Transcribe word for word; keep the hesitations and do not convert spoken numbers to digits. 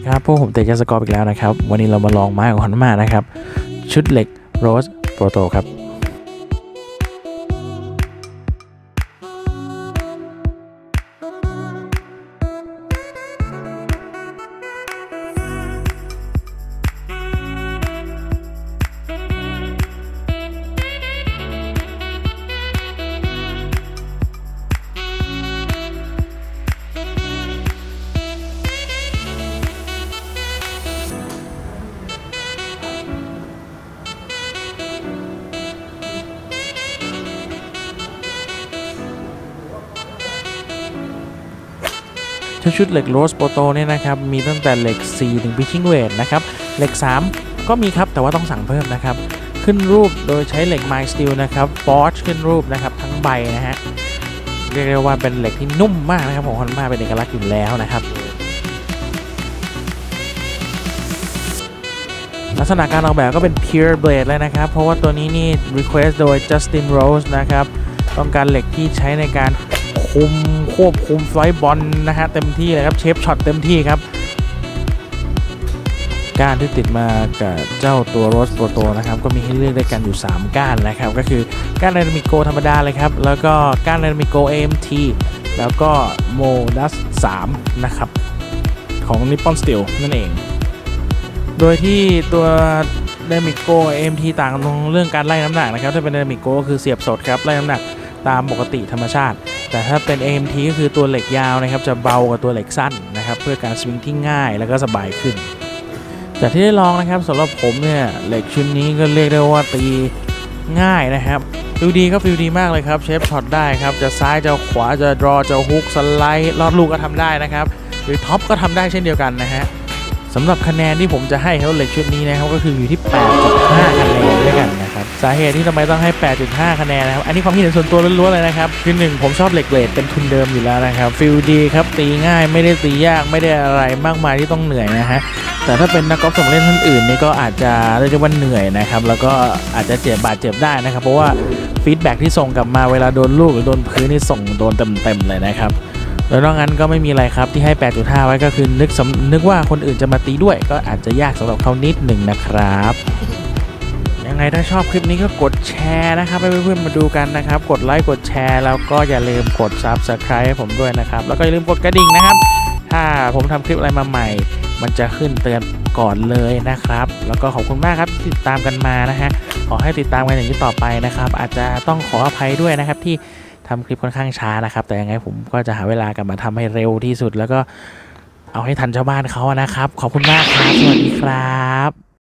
ครับพวกผมเตะจัสกอร์อีกแล้วนะครับวันนี้เรามาลองไม้ของฮอนมานะครับชุดเหล็กโรสโปรโตครับชุดเหล็กโรสโปรโตเนี่ยนะครับมีตั้งแต่เหล็กสี่ถึงพิชชิ่งเวทนะครับเหล็กสามก็มีครับแต่ว่าต้องสั่งเพิ่มนะครับขึ้นรูปโดยใช้เหล็กไมสตีลนะครับฟอร์จขึ้นรูปนะครับทั้งใบนะฮะเรียกได้ว่าเป็นเหล็กที่นุ่มมากนะครับของฮอนมาเป็นเอกลักษณ์อยู่แล้วนะครับลักษณะการออกแบบก็เป็น Pure Blade เลยนะครับเพราะว่าตัวนี้นี่ Request โดย Justin Rose นะครับต้องการเหล็กที่ใช้ในการคุมควบคุมไฟบอลนะฮะเต็มที่เลยครับเชฟช็อตเต็มที่ครับก้านที่ติดมากับเจ้าตัวโรสโปรโตนะครับก็มีให้เลือกได้กันอยู่สามก้านนะครับก็คือก้านไดนามิโกธรรมดาเลยครับแล้วก็ก้านไดนามิโก เอ เอ็ม ที แล้วก็โมดัสสามนะครับของ Nippon Steel นั่นเองโดยที่ตัวไดนามิโก เอ เอ็ม ที ต่างกันตรงเรื่องการไล่น้ำหนักนะครับถ้าเป็นไดนามิโกก็คือเสียบสดครับไล่น้ำหนักตามปกติธรรมชาติแต่ถ้าเป็น เอ เอ็ม ที ก็คือตัวเหล็กยาวนะครับจะเบากว่าตัวเหล็กสั้นนะครับเพื่อการสวิงที่ง่ายแล้วก็สบายขึ้นแต่ที่ได้ลองนะครับสำหรับผมเนี่ยเหล็กชุดนี้ก็เรียกได้ว่าตีง่ายนะครับฟิลดีก็ฟิลดีมากเลยครับเชฟช็อตได้ครับจะซ้ายจะขวาจะดรอจะฮุกสไลด์ลอดลูกก็ทำได้นะครับหรือท็อปก็ทำได้เช่นเดียวกันนะฮะสำหรับคะแนนที่ผมจะให้เขาเหล็กชุดนี้นะครับก็คืออยู่ที่ แปดจุดห้า คะแนนด้วยกันนะครับสาเหตุที่ทำไมต้องให้ แปดจุดห้า คะแนนนะครับอันนี้ความคิดเห็นส่วนตัวล้วนๆเลยนะครับคือหนึ่งผมชอบเหล็กเบลดเป็นทุนเดิมอยู่แล้วนะครับฟิลดีครับตีง่ายไม่ได้ตียากไม่ได้อะไรมากมายที่ต้องเหนื่อยนะฮะแต่ถ้าเป็นนักกอล์ฟส่งเล่นท่านอื่นนี่ก็อาจจะเรียกว่าเหนื่อยนะครับแล้วก็อาจจะเจ็บบาดเจ็บได้นะครับเพราะว่าฟีดแบ็กที่ส่งกลับมาเวลาโดนลูกหรือโดนพื้นนี่ส่งโดนเต็มๆเลยนะครับแล้วนอกนั้นก็ไม่มีอะไรครับที่ให้ แปดจุดห้า ไว้ก็คือนึกนึกว่าคนอื่นจะมาตีด้วยก็อาจจะยากสำหรับเขานิดหนึ่งนะครับยังไงถ้าชอบคลิปนี้ก็กดแชร์นะครับให้เพื่อนๆมาดูกันนะครับกดไลค์กดแชร์แล้วก็อย่าลืมกด ซับสไครบ์ ให้ผมด้วยนะครับแล้วก็อย่าลืมกดกระดิ่งนะครับถ้าผมทำคลิปอะไรมาใหม่มันจะขึ้นเตือนก่อนเลยนะครับแล้วก็ขอบคุณมากครับที่ติดตามกันมานะฮะขอให้ติดตามกันอย่างนี้ต่อไปนะครับอาจจะต้องขออภัยด้วยนะครับที่ทำคลิปค่อนข้างช้านะครับแต่ยังไงผมก็จะหาเวลากลับมาทำให้เร็วที่สุดแล้วก็เอาให้ทันชาวบ้านเขานะครับขอบคุณมากครับสวัสดีครับ